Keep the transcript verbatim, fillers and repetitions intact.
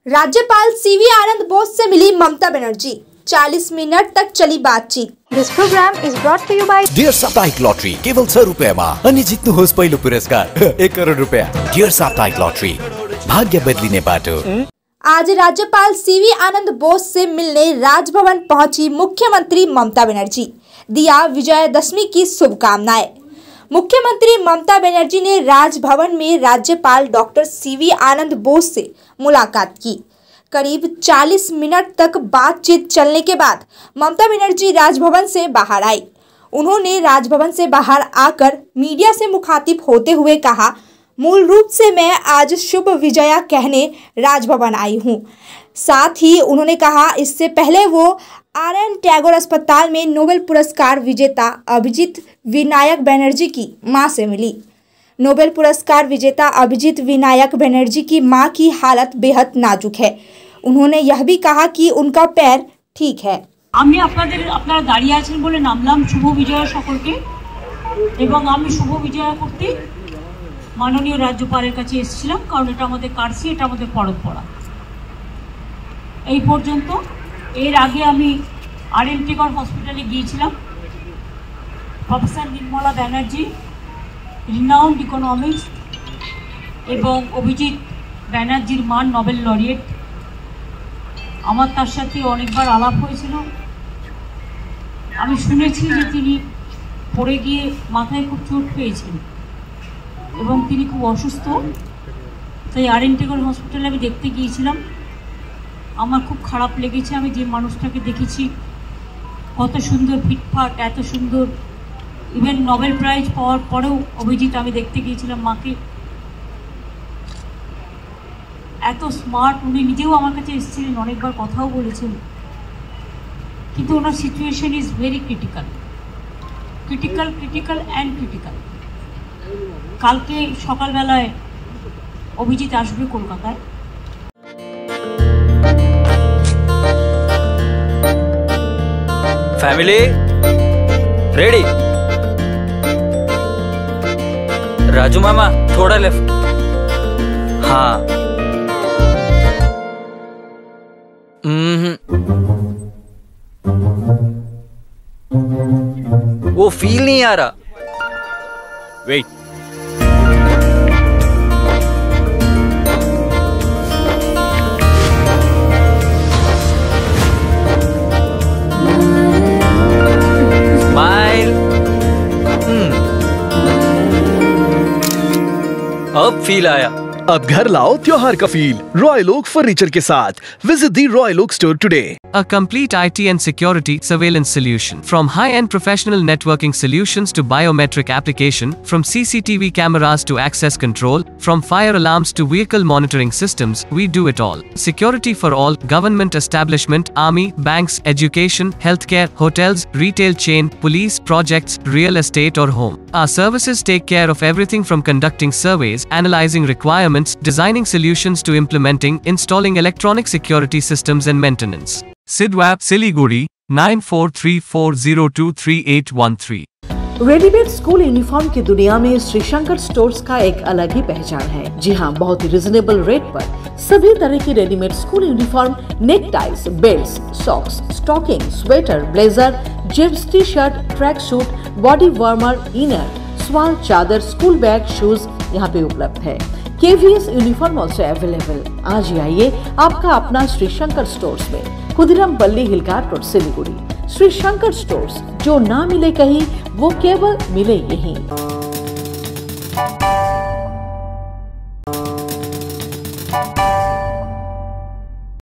राज्यपाल सीवी आनंद बोस से मिली ममता बनर्जी, चालीस मिनट तक चली बातचीत। This program is brought to you by dear साप्ताहिक लॉटरी केवल छ रुपियाँमा अनि जित्नुहोस् पहिलो पुरस्कार एक करोड रुपियाँ। डियर साप्ताहिक लॉटरी, भाग्य बदलिने बाटो। आज राज्यपाल सीवी आनंद बोस से मिलने राजभवन पहुंची मुख्यमंत्री ममता बनर्जी, दिया विजयदशमी की शुभकामनाएं। मुख्यमंत्री ममता बनर्जी ने राजभवन में राज्यपाल डॉक्टर सीवी आनंद बोस से मुलाकात की। करीब चालीस मिनट तक बातचीत चलने के बाद ममता बनर्जी राजभवन से बाहर आई। उन्होंने राजभवन से बाहर आकर मीडिया से मुखातिब होते हुए कहा, मूल रूप से मैं आज शुभ विजया कहने राजभवन आई हूं। साथ ही उन्होंने कहा, इससे पहले वो आर एन टैगोर अस्पताल में नोबेल पुरस्कार विजेता अभिजीत विनायक बनर्जी की मां से मिली। नोबेल पुरस्कार विजेता अभिजीत विनायक बनर्जी की मां की हालत बेहद नाजुक है। उन्होंने यह भी कहा कि उनका पैर ठीक है। আমি আপনাদের আপনারা দাঁড়িয়ে আছেন বলে নামলাম শুভ বিজয়া সকলকে, এবং আমি শুভ বিজয়া করতে মাননীয় রাজ্যপালের কাছে এসেছিলাম, কারণ এটা আমাদের কার্সি, এটা আমাদের পরম্পরা। এই পর্যন্ত এর আগে আমি আর এন টেগর হসপিটালে গিয়েছিলাম। Professor Nirmala Banerjee, renowned economics, এবং অভিজিৎ ব্যানার্জির মান নোবেল লরিয়েট, আমার তার সাথে অনেকবার আলাপ হয়েছিল। আমি শুনেছি যে তিনি পড়ে গিয়ে মাথায় খুব চোট পেয়েছেন এবং তিনি খুব অসুস্থ। তাই আর এন টেগর হসপিটালে আমি দেখতে গিয়েছিলাম। আমার খুব খারাপ লেগেছে, আমি যে মানুষটাকে দেখেছি কত সুন্দর ফিটফাট, এত সুন্দর, ইভেন নোবেল প্রাইজ পাওয়ার পরেও অভিজিৎ, আমি দেখতে গিয়েছিলাম মাকে, এত স্মার্ট। উনি নিজেও আমার কাছে এসেছিলেন, অনেকবার কথাও বলেছেন, কিন্তু ওনার situation is very critical critical critical and critical. কালকে সকালবেলায় অভিজিৎ আসবে কলকাতায়। Family ready? राजू मामा थोड़ा लेफ्ट। हाँ, वो फील नहीं आ रहा। Wait, smile. अब फील आया। अब घर लाओ त्योहार का फील रॉयल ओक फर्नीचर के साथ। Visit the royal oak store today. A complete I T and security surveillance solution, from high-end professional networking solutions to biometric application, from C C T V cameras to access control, from fire alarms to vehicle monitoring systems, we do it all. Security for all, government establishment, army, banks, education, healthcare, hotels, retail chain, police, projects, real estate or home. Our services take care of everything from conducting surveys, analyzing requirements, designing solutions to implementing, installing electronic security systems and maintenance. Sidwap Siliguri nine four three four zero two three eight one three। Readymade school uniform की दुनिया में Shri Shankar stores का एक अलग ही पहचान है। जी हाँ, बहुत ही रिजनेबल रेट पर सभी तरह की readymade school uniform, neck ties, belt, socks, stocking, sweater, blazer, jeans, T shirt, track suit, body warmer, inner, shawl, चादर, स्कूल बैग, शूज यहाँ पे उपलब्ध है। K V S uniform also available. आज ही आइए आपका अपना श्री शंकर स्टोर्स में, खुदिराम पल्ली हिलघाट रोड, सिलीगुड़ी। श्री शंकर स्टोर्स, जो ना मिले कहीं वो केवल मिले यहीं।